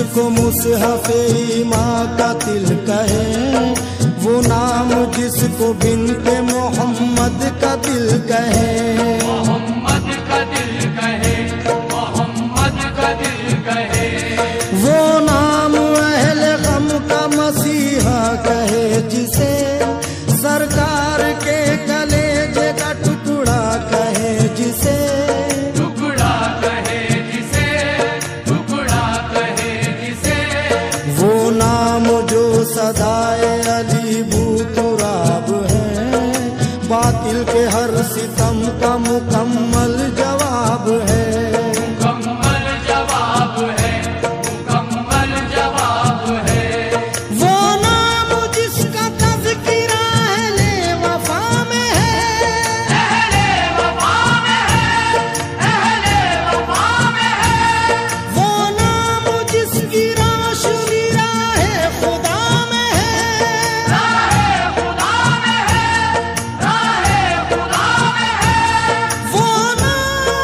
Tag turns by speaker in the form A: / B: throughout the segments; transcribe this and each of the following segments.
A: जिसको मुसहफ़े माँ का तिल कहे, वो नाम जिसको बिन्ते मोहम्मद का दिल कहे,
B: मोहम्मद का दिल कहे, मोहम्मद का दिल कहे।
A: वो नाम अहले गम का मसीहा कहे, जिसे सरकार के कलेजे का टुकड़ा कहे, जिसे
B: टुकड़ा कहे, जिसे टुकड़ा कहे, जिसे।
A: वो नाम जो सदाए अली बूतुराब है, बातिल के हर सितम का मुकम्मल जवाब है,
B: मुकम्मल जवाब है, मुकम्मल जवाब है।
A: वो नाम जिसका तज़किरा अहले वफा में है,
B: अहले वफा में है, अहले वफा में है।
A: वो नाम जिसकी रोशनी राहे खुदा में है,
B: राहे खुदा में है, राहे खुदा में है।
A: वो नाम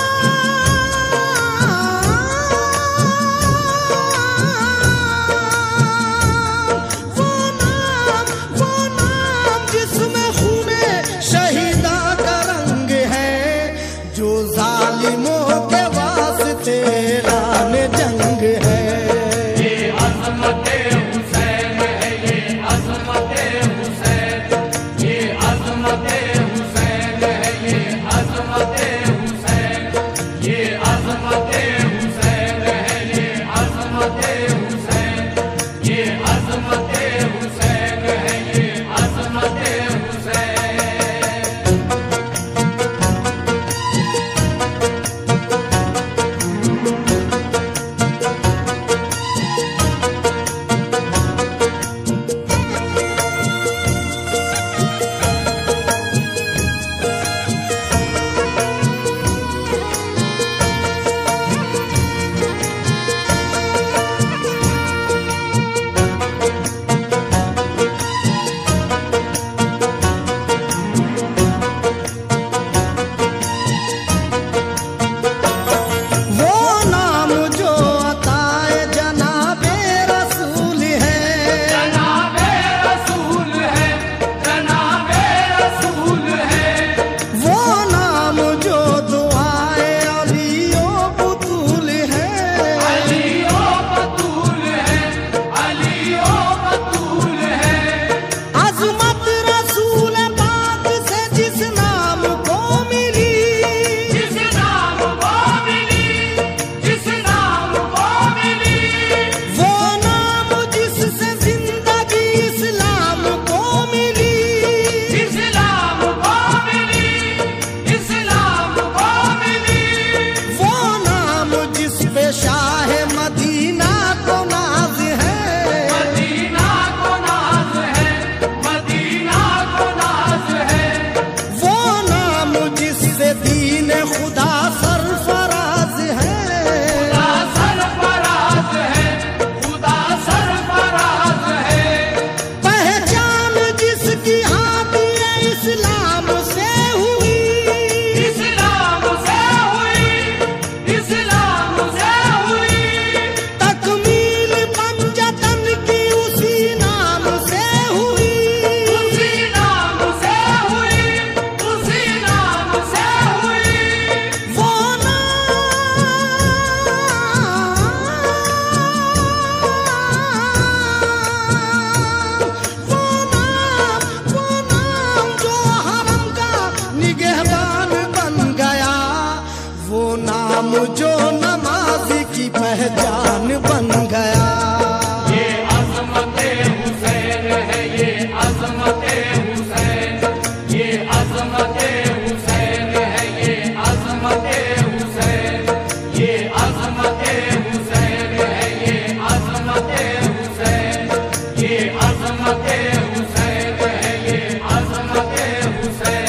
A: जिसमें खूने शहीदा का रंग है, जो जालिमों के वास्ते ऐलान जंग है।
B: ये अज़मते हुसैन है, ये अज़मते हुसैन, ये अज़मते हुसैन है, ये अज़मते हुसैन, ये अज़मते हुसैन है, ये अज़मते हुसैन, ये अज़मते हुसैन है, ये अज़मते हुसैन।
A: वो नाम जो अताए जनाबे रसूल है,
B: जनाबे रसूल है, जनाबे रसूल है।
A: वो नाम जो दुआए अलियो बतूल है,
B: अलियो बतूल है, अलियो बतूल है।
A: अज़मत रसूल पाक से जिस नाम को मिली,
B: जिस नाम को मिली, जिस नाम को मिली।
A: वो नाम जिससे जिंदगी इस्लाम को मिली,
B: इस्लाम को मिली, इस्लाम को मिली।
A: वो नाम जिस पे शाह मदीना को नाज है,
B: मदीना को नाज है, मदीना को नाज है।
A: वो नाम जिससे दीन खुदा सरफराज है,
B: खुदा सरफराज है, खुदा सरफराज है।
A: पहचान जिसकी हादिए इस्लाम से हुई,
B: इस्लाम से हुई, इस्लाम से हुई।
A: तकमील पंजतन की उसी नाम से हुई,
B: उसी नाम से हुई, उसी नाम से हुई।
A: वो नाम जो हरम का निगहबान बन गया, वो नाम जो नमाज़ी की पहचान बन गया।
B: ये अज़मते हुसैन है, ये अज़मते हुसैन, ये अज़मते हुसैन है, ये अज़मते हुसैन, ये अज़मते हुसैन है, ये अज़मते हुसैन, ये अज़मते हुसैन है, ये अज़मते हुसैन।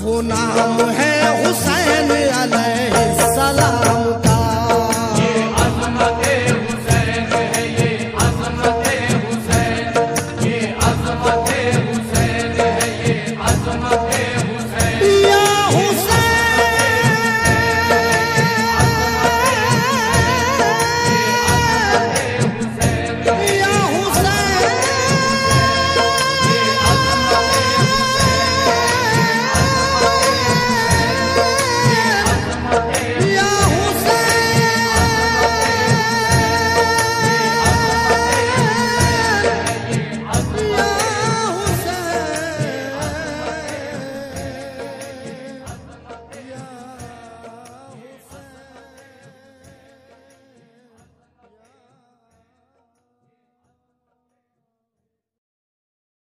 A: वो नाम है